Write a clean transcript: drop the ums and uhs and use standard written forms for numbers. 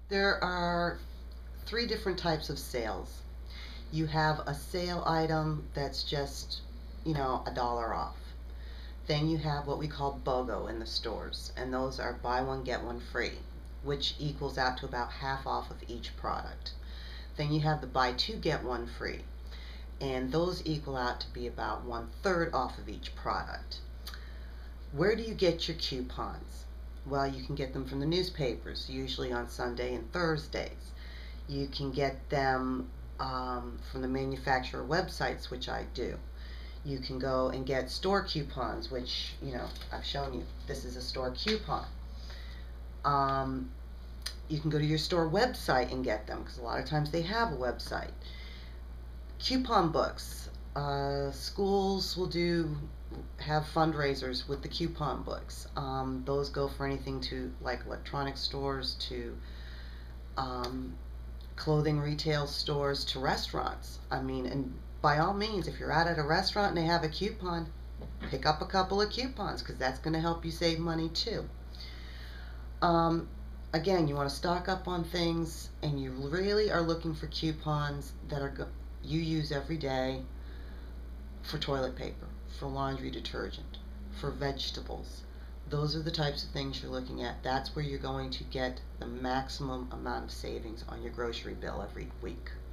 There are three different types of sales. You have a sale item that's just, $1 off. Then you have what we call BOGO in the stores, and those are buy one, get one free, which equals out to about half off of each product. Then you have the buy two, get one free, and those equal out to be about 1/3 off of each product. Where do you get your coupons? Well, you can get them from the newspapers, usually on Sunday and Thursdays. You can get them from the manufacturer websites, which I do. You can go and get store coupons, which, I've shown you. This is a store coupon. Um, you can go to your store website and get them, because a lot of times they have a website. Coupon books. Schools will have fundraisers with the coupon books. Those go for anything to like electronic stores to um, clothing retail stores to restaurants. I mean, and by all means, if you're out at a restaurant and they have a coupon, pick up a couple of coupons because that's going to help you save money too. Um, Again, you want to stock up on things and you really are looking for coupons that you use every day for toilet paper, for laundry detergent, for vegetables. Those are the types of things you're looking at. That's where you're going to get the maximum amount of savings on your grocery bill every week.